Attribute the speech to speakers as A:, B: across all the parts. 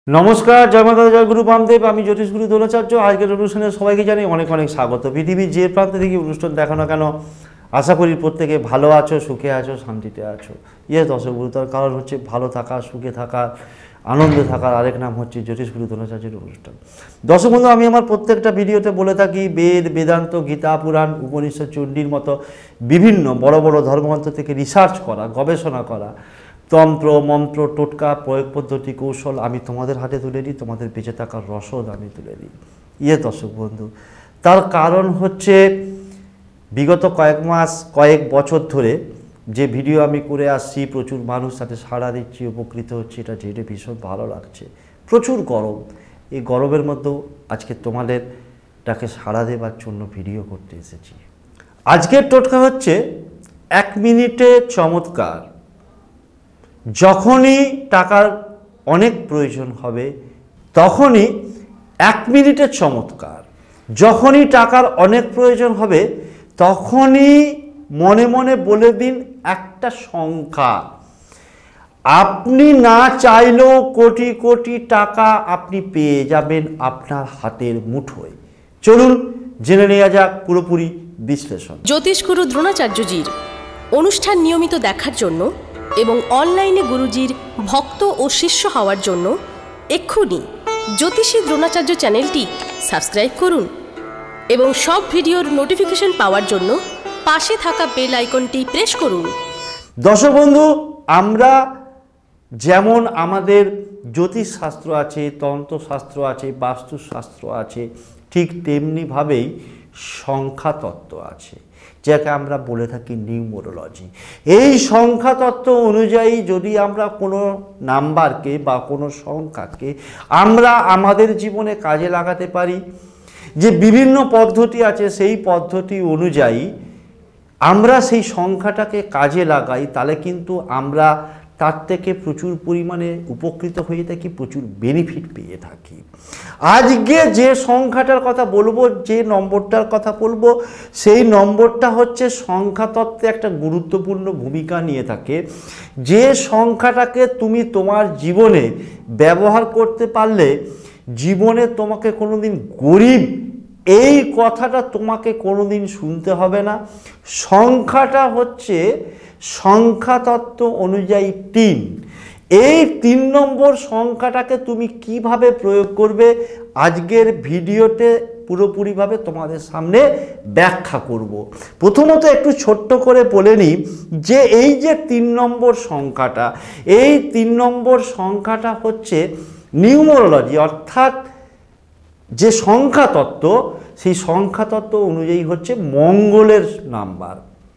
A: নমস্কার, জয় মাতা জয় গুরু বামদেব। আমি জ্যোতিষগুরু দ্রোণাচার্য। আজকের অনুষ্ঠানে সবাইকে জানাই অনেক অনেক স্বাগত। পৃথিবীর যে প্রান্তে থেকে অনুষ্ঠান দেখো না কেন, আশা করি প্রত্যেকে ভালো আছো, সুখে আছো, শান্তিতে আছো। দর্শক গুরু, তার কারণ হচ্ছে ভালো থাকা, সুখে থাকা, আনন্দে থাকার আরেক নাম হচ্ছে জ্যোতিষগুরু দ্রোণাচার্যের অনুষ্ঠান। দর্শক বন্ধু, আমি আমার প্রত্যেকটা ভিডিওতে বলে থাকি বেদ, বেদান্ত, গীতা, পুরাণ, উপনিষদ, চণ্ডীর মতো বিভিন্ন বড় বড় ধর্মগ্রন্থ থেকে রিসার্চ করা, গবেষণা করা তন্ত্র, মন্ত্র, টোটকা, প্রয়োগ পদ্ধতি, কৌশল আমি তোমাদের হাতে তুলে দিই, তোমাদের বেঁচে থাকার রসদ আমি তুলে দিই। দর্শক বন্ধু, তার কারণ হচ্ছে বিগত কয়েক মাস, কয়েক বছর ধরে যে ভিডিও আমি করে আসছি, প্রচুর মানুষ সাথে সাড়া দিচ্ছি, উপকৃত হচ্ছে, এটা জেনে ভীষণ ভালো লাগছে। প্রচুর গরম, এই গরমের মধ্যেও আজকে তোমাদেরটাকে সাড়া দেবার জন্য ভিডিও করতে এসেছি। আজকের টোটকা হচ্ছে 1 মিনিটে চমৎকার। যখনই টাকার অনেক প্রয়োজন হবে তখনই 1 মিনিটের চমৎকার। যখনই টাকার অনেক প্রয়োজন হবে তখনই মনে মনে বলে দিন একটা সংখ্যা। আপনি না চাইলেও কোটি কোটি টাকা আপনি পেয়ে যাবেন আপনার হাতের মুঠোয়। চলুন জেনে নেওয়া যাক পুরোপুরি বিশ্লেষণ।
B: জ্যোতিষগুরু দ্রোণাচার্যজির অনুষ্ঠান নিয়মিত দেখার জন্য এবং অনলাইনে গুরুজির ভক্ত ও শিষ্য হওয়ার জন্য এক্ষুনি জ্যোতিষী দ্রোণাচার্য চ্যানেলটি সাবস্ক্রাইব করুন এবং সব ভিডিওর নোটিফিকেশন পাওয়ার জন্য পাশে থাকা বেল আইকনটি প্রেস করুন।
A: দর্শক বন্ধু, আমরা যেমন আমাদের জ্যোতিষশাস্ত্র আছে, তন্ত্রশাস্ত্র আছে, বাস্তুশাস্ত্র আছে, ঠিক তেমনিভাবেই সংখ্যাতত্ত্ব আছে, যাকে আমরা বলে থাকি নিউমোরোলজি। এই সংখ্যাতত্ত্ব অনুযায়ী যদি আমরা কোনো নাম্বারকে বা কোনো সংখ্যাকে আমরা আমাদের জীবনে কাজে লাগাতে পারি, যে বিভিন্ন পদ্ধতি আছে সেই পদ্ধতি অনুযায়ী আমরা সেই সংখ্যাটাকে কাজে লাগাই, তাহলে কিন্তু আমরা তার থেকে প্রচুর পরিমাণে উপকৃত হয়ে থাকি, প্রচুর বেনিফিট পেয়ে থাকি। আজকে যে সংখ্যাটার কথা বলবো, যে নম্বরটার কথা বলবো, সেই নম্বরটা হচ্ছে সংখ্যাতত্ত্বে একটা গুরুত্বপূর্ণ ভূমিকা নিয়ে থাকে। যে সংখ্যাটাকে তুমি তোমার জীবনে ব্যবহার করতে পারলে জীবনে তোমাকে কোনোদিন গরিব এই কথাটা তোমাকে কোনোদিন শুনতে হবে না। সংখ্যাটা হচ্ছে সংখ্যাতত্ত্ব অনুযায়ী 3। এই 3 নম্বর সংখ্যাটাকে তুমি কিভাবে প্রয়োগ করবে আজকের ভিডিওতে পুরোপুরিভাবে তোমাদের সামনে ব্যাখ্যা করব। প্রথমত একটু ছোট্ট করে বলে নিই যে এই যে 3 নম্বর সংখ্যাটা, এই 3 নম্বর সংখ্যাটা হচ্ছে নিউমোরোলজি, অর্থাৎ যে সংখ্যাতত্ত্ব, সেই সংখ্যাতত্ত্ব অনুযায়ী হচ্ছে মঙ্গলের নাম্বার।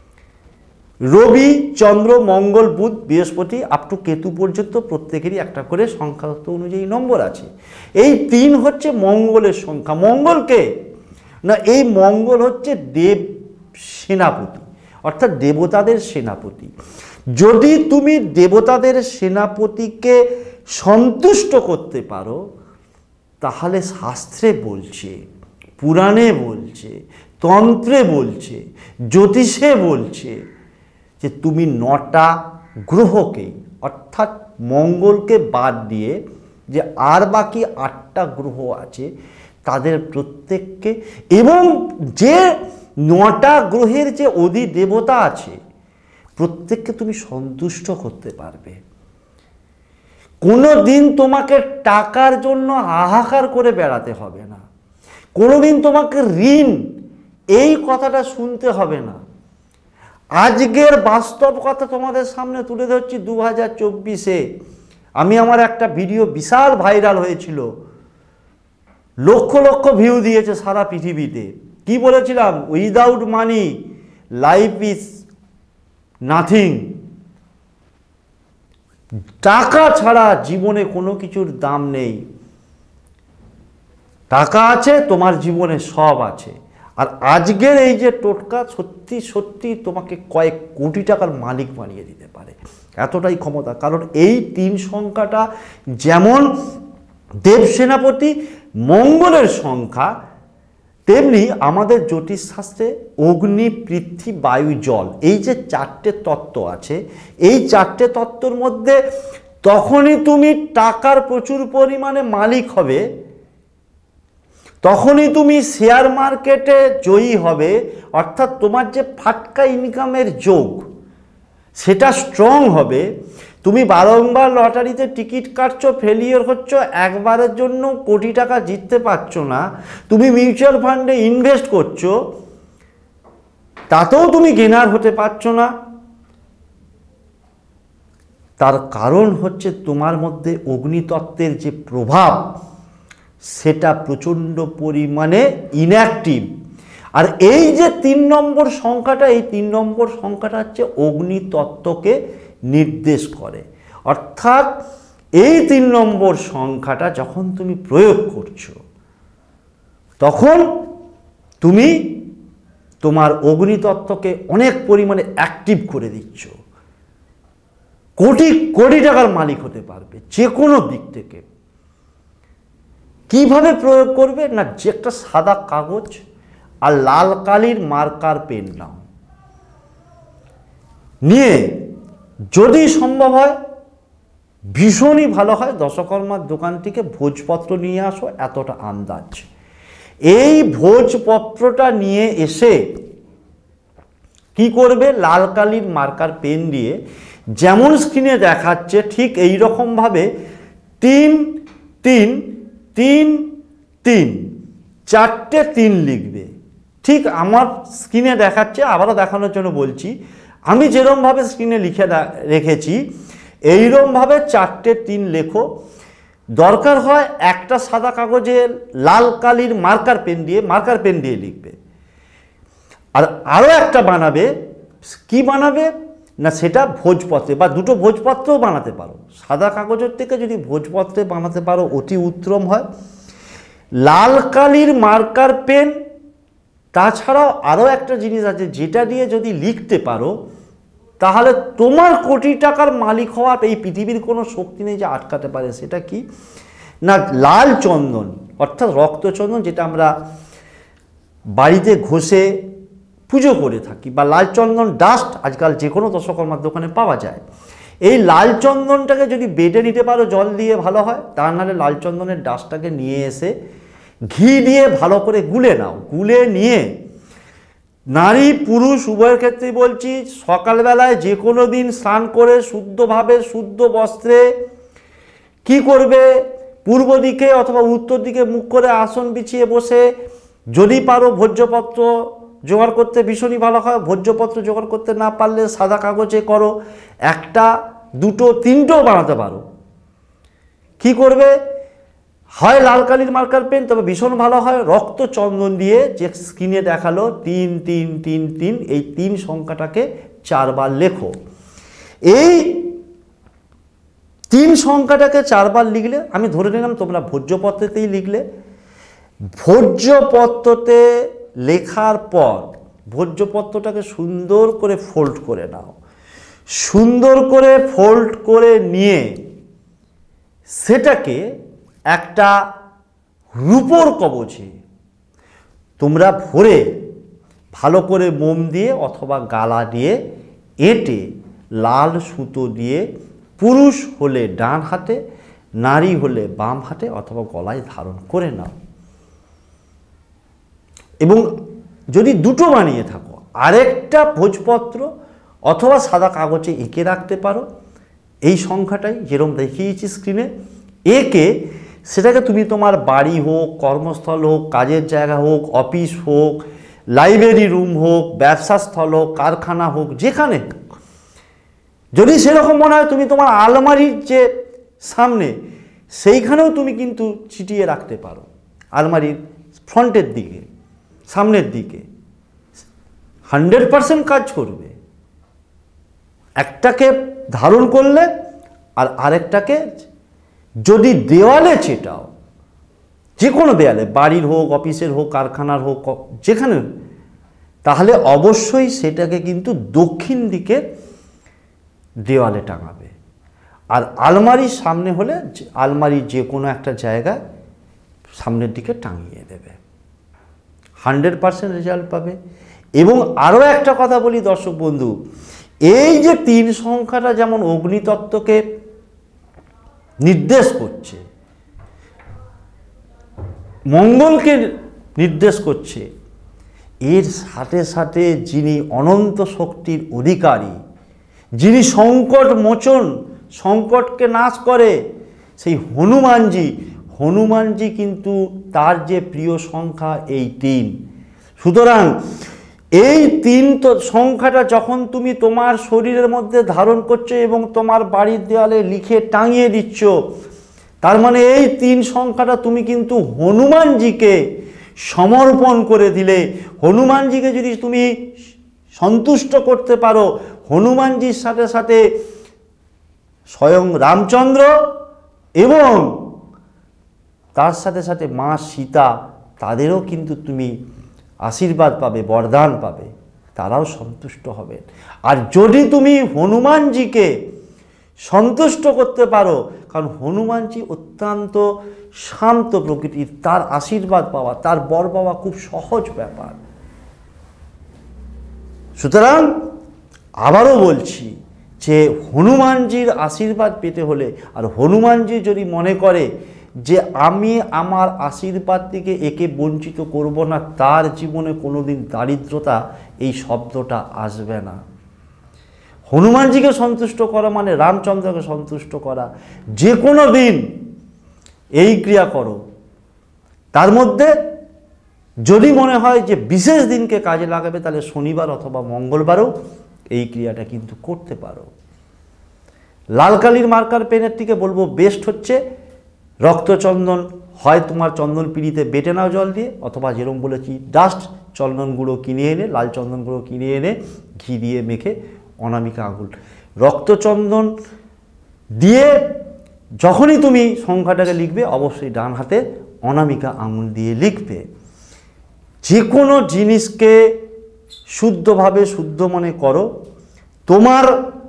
A: রবি, চন্দ্র, মঙ্গল, বুধ, বৃহস্পতি আপ টু কেতু পর্যন্ত প্রত্যেকেরই একটা করে সংখ্যাতত্ত্ব অনুযায়ী নম্বর আছে। এই 3 হচ্ছে মঙ্গলের সংখ্যা। মঙ্গলকে না, এই মঙ্গল হচ্ছে দেব সেনাপতি, অর্থাৎ দেবতাদের সেনাপতি। যদি তুমি দেবতাদের সেনাপতিকে সন্তুষ্ট করতে পারো তাহলে শাস্ত্রে বলছে, পুরাণে বলছে, তন্ত্রে বলছে, জ্যোতিষে বলছে যে তুমি 9টা গ্রহকে, অর্থাৎ মঙ্গলকে বাদ দিয়ে যে আর বাকি 8টা গ্রহ আছে তাদের প্রত্যেককে, এবং যে 9টা গ্রহের যে অধিদেবতা আছে প্রত্যেককে তুমি সন্তুষ্ট করতে পারবে। কোনো দিন তোমাকে টাকার জন্য হাহাকার করে বেড়াতে হবে না। কোনো দিন তোমাকে ঋণ এই কথাটা শুনতে হবে না। আজকের বাস্তব কথা তোমাদের সামনে তুলে ধরছি। 2024-এ আমি আমার একটা ভিডিও বিশাল ভাইরাল হয়েছিল, লক্ষ লক্ষ ভিউ দিয়েছে সারা পৃথিবীতে। কি বলেছিলাম? Without money life is nothing. টাকা ছাড়া জীবনে কোনো কিছুর দাম নেই। টাকা আছে, তোমার জীবনে সব আছে। আর আজকের এই যে টোটকা সত্যি সত্যি তোমাকে কয়েক কোটি টাকার মালিক বানিয়ে দিতে পারে, এতটাই ক্ষমতা। কারণ এই 3 সংখ্যাটা যেমন দেব সেনাপতি মঙ্গলের সংখ্যা, তেমনি আমাদের জ্যোতিষশাস্ত্রে অগ্নি, পৃথিবী, বায়ু, জল, এই যে 4টে তত্ত্ব আছে, এই 4টে তত্ত্বর মধ্যে তখনই তুমি টাকার প্রচুর পরিমাণে মালিক হবে, তখনই তুমি শেয়ার মার্কেটে জয়ী হবে। অর্থাৎ তোমার যে ফাটকা ইনকামের যোগ সেটা স্ট্রং হবে। তুমি বারংবার লটারিতে টিকিট কাটছো, ফেলিওর হচ্ছ, একবারের জন্য কোটি টাকা জিততে পারছো না। তুমি মিউচুয়াল ফান্ডে ইনভেস্ট করছো, তাতেও তুমি গেনার হতে পারছো না। তার কারণ হচ্ছে তোমার মধ্যে অগ্নিতত্ত্বের যে প্রভাব সেটা প্রচণ্ড পরিমাণে ইনঅ্যাক্টিভ। আর এই যে 3 নম্বর সংখ্যাটা, এই 3 নম্বর সংখ্যাটা হচ্ছে অগ্নিতত্ত্বকে নির্দেশ করে। অর্থাৎ এই 3 নম্বর সংখ্যাটা যখন তুমি প্রয়োগ করছো তখন তুমি তোমার অগ্নিতত্ত্বকে অনেক পরিমাণে অ্যাক্টিভ করে দিচ্ছ। কোটি কোটি টাকার মালিক হতে পারবে যে কোনো দিক থেকে। কিভাবে প্রয়োগ করবে না, যে একটা সাদা কাগজ আর লাল কালির মার্কার পেন নাও, নিয়ে যদি সম্ভব হয়, ভীষণই ভালো হয়, দশকর্মার দোকান থেকে ভোজপত্র নিয়ে আসো, এতটা আন্দাজ। এই ভোজপত্রটা নিয়ে এসে কি করবে, লাল কালির মার্কার পেন দিয়ে যেমন স্ক্রিনে দেখাচ্ছে ঠিক এই রকমভাবে 3 3 3 3 4টে 3 লিখবে। ঠিক আমার স্ক্রিনে দেখাচ্ছে, আবারও দেখানোর জন্য বলছি, আমি যেরকমভাবে স্ক্রিনে লিখে রেখেছি এইরকমভাবে 4টে 3 লেখো। দরকার হয় একটা সাদা কাগজে লাল কালির মার্কার পেন দিয়ে লিখবে। আর আরও একটা বানাবে, কি বানাবে না, সেটা ভোজপত্রে বা দুটো ভোজপত্রও বানাতে পারো। সাদা কাগজের থেকে যদি ভোজপত্রে বানাতে পারো অতি উত্তম হয়। লাল কালির মার্কার পেন, তাছাড়াও আরও একটা জিনিস আছে যেটা দিয়ে যদি লিখতে পারো তাহলে তোমার কোটি টাকার মালিক হওয়ার এই পৃথিবীর কোনো শক্তি নেই যে আটকাতে পারে। সেটা কি না, লাল চন্দন অর্থাৎ রক্তচন্দন, যেটা আমরা বাড়িতে ঘষে পুজো করে থাকি, বা লাল চন্দন ডাস্ট আজকাল যে কোনো দশকর্মার দোকানে পাওয়া যায়। এই লাল চন্দনটাকে যদি বেটে নিতে পারো জল দিয়ে ভালো হয়, তা নাহলে লাল চন্দনের ডাস্টটাকে নিয়ে এসে ঘি দিয়ে ভালো করে গুলে নাও। গুলে নিয়ে নারী পুরুষ উভয়ের ক্ষেত্রেই বলছি, সকালবেলায় যে কোনো দিন স্নান করে শুদ্ধভাবে শুদ্ধ বস্ত্রে কি করবে, পূর্ব দিকে অথবা উত্তর দিকে মুখ করে আসন বিছিয়ে বসে, যদি পারো ভোজ্যপত্র জোগাড় করতে ভীষণই ভালো হয়। ভোজ্যপত্র জোগাড় করতে না পারলে সাদা কাগজে করো, 1টা 2টো 3টেও বানাতে পারো। কি করবে, হয় লাল কালির মার্কার পেন, তবে ভীষণ ভালো হয় রক্ত চন্দন দিয়ে, যে স্ক্রিনে দেখালো 3 3 3 3, এই 3 সংখ্যাটাকে 4 বার লেখো। এই 3 সংখ্যাটাকে 4 বার লিখলে, আমি ধরে নিলাম তোমরা ভোজ্যপত্রেতেই লিখলে, ভোজ্যপত্রতে লেখার পর ভোজ্যপত্রটাকে সুন্দর করে ফোল্ড করে নাও। সুন্দর করে ফোল্ড করে নিয়ে সেটাকে একটা রূপোর কবচে তোমরা ভরে ভালো করে মোম দিয়ে অথবা গালা দিয়ে এঁটে লাল সুতো দিয়ে, পুরুষ হলে ডান হাতে, নারী হলে বাম হাতে অথবা গলায় ধারণ করে নাও। এবং যদি দুটো বানিয়ে থাকো, আরেকটা ভোজপত্র অথবা সাদা কাগজে এঁকে রাখতে পারো এই সংখ্যাটাই, যেরকম দেখিয়েছি স্ক্রিনে। এঁকে সেটাকে তুমি তোমার বাড়ি হোক, কর্মস্থল হোক, কাজের জায়গা হোক, অফিস হোক, লাইব্রেরি রুম হোক, ব্যবসাস্থল হোক, কারখানা হোক, যেখানে যদি সেরকম মনে হয়, তুমি তোমার আলমারির যে সামনে সেইখানেও তুমি কিন্তু চিটিয়ে রাখতে পারো। আলমারির ফ্রন্টের দিকে, সামনের দিকে 100% কাজ করবে। একটাকে ধারণ করলে আর আরেকটাকে যদি দেওয়ালে চেটাও, যে কোনো দেয়ালে, বাড়ির হোক, অফিসের হোক, কারখানার হোক, যেখানে, তাহলে অবশ্যই সেটাকে কিন্তু দক্ষিণ দিকে দেওয়ালে টাঙাবে। আর আলমারির সামনে হলে আলমারির যে কোনো একটা জায়গায় সামনের দিকে টাঙিয়ে দেবে, 100% রেজাল্ট পাবে। এবং আরও একটা কথা বলি দর্শক বন্ধু, এই যে 3 সংখ্যাটা যেমন অগ্নিতত্ত্বকে নির্দেশ করছে, মঙ্গলকে নির্দেশ করছে। এর সাথে সাথে যিনি অনন্ত শক্তির অধিকারী, যিনি সংকট মোচন, সংকটকে নাশ করে, সেই হনুমানজি কিন্তু তার যে প্রিয় সংখ্যা এই 3। সুতরাং এই 3 সংখ্যাটা যখন তুমি তোমার শরীরের মধ্যে ধারণ করছো এবং তোমার বাড়ির দেওয়ালে লিখে টাঙিয়ে দিচ্ছ, তার মানে এই 3 সংখ্যাটা তুমি কিন্তু হনুমানজিকে সমর্পণ করে দিলে। হনুমানজিকে যদি তুমি সন্তুষ্ট করতে পারো, হনুমানজির সাথে সাথে স্বয়ং রামচন্দ্র এবং তার সাথে সাথে মা সীতা, তাদেরও কিন্তু তুমি আশীর্বাদ পাবে, বরদান পাবে, তারাও সন্তুষ্ট হবেন। আর যদি তুমি হনুমানজিকে সন্তুষ্ট করতে পারো, কারণ হনুমানজি অত্যন্ত শান্ত প্রকৃতির, তার আশীর্বাদ পাওয়া, তার বর পাওয়া খুব সহজ ব্যাপার। সুতরাং আবারও বলছি যে হনুমানজির আশীর্বাদ পেতে হলে, আর হনুমানজি যদি মনে করে যে আমি আমার আশীর্বাদ থেকে একে বঞ্চিত করব না, তার জীবনে কোনোদিন দারিদ্রতা এই শব্দটা আসবে না। হনুমানজিকে সন্তুষ্ট করা মানে রামচন্দ্রকে সন্তুষ্ট করা। যে কোনো দিন এই ক্রিয়া করো, তার মধ্যে যদি মনে হয় যে বিশেষ দিনকে কাজে লাগাবে, তাহলে শনিবার অথবা মঙ্গলবারও এই ক্রিয়াটা কিন্তু করতে পারো। লাল কালির মার্কার পেনের থেকে বলবো বেস্ট হচ্ছে রক্তচন্দন, হয় তোমার চন্দন পিঁড়িতে বেটে নাও জল দিয়ে, অথবা যেরকম বলেছি ডাস্ট চন্দন গুঁড়ো কিনে এনে, লাল চন্দন গুঁড়ো কিনে এনে ঘি দিয়ে মেখে অনামিকা আঙুল, রক্তচন্দন দিয়ে যখনই তুমি সংখ্যাটাকে লিখবে, অবশ্যই ডান হাতে অনামিকা আঙুল দিয়ে লিখবে। যে কোনো জিনিসকে শুদ্ধভাবে শুদ্ধ মনে করো, তোমার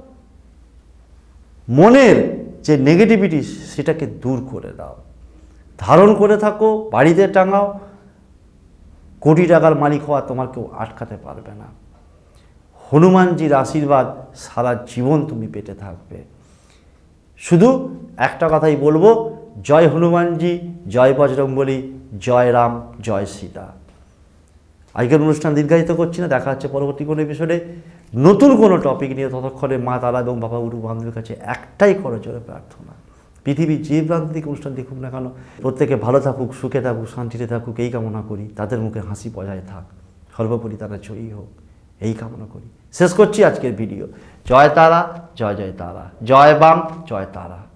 A: মনের যে নেগেটিভিটি সেটাকে দূর করে দাও, ধারণ করে থাকো, বাড়িতে টাঙাও। কোটি টাকার মালিক হওয়া তোমার কেউ আটকাতে পারবে না। হনুমানজির আশীর্বাদ সারা জীবন তুমি পেতে থাকবে। শুধু একটা কথাই বলবো, জয় হনুমানজি, জয় বজরংবলী, জয় রাম, জয় সীতা। আজকের অনুষ্ঠান দীর্ঘায়িত করছি না, দেখা হচ্ছে পরবর্তী কোনো এপিসোডে নতুন কোনো টপিক নিয়ে। ততক্ষণে মা তারা এবং বাবা গুরু বান্ধবের কাছে একটাই করজোড়ে প্রার্থনা, পৃথিবীর যে প্রান্ত থেকে অনুষ্ঠান দেখুক না কেন, প্রত্যেকে ভালো থাকুক, সুখে থাকুক, শান্তিতে থাকুক, এই কামনা করি। তাদের মুখে হাসি বজায় থাক, সর্বোপরি তারা জয়ী হোক, এই কামনা করি। শেষ করছি আজকের ভিডিও। জয় তারা, জয় জয় তারা, জয় বাম, জয় তারা।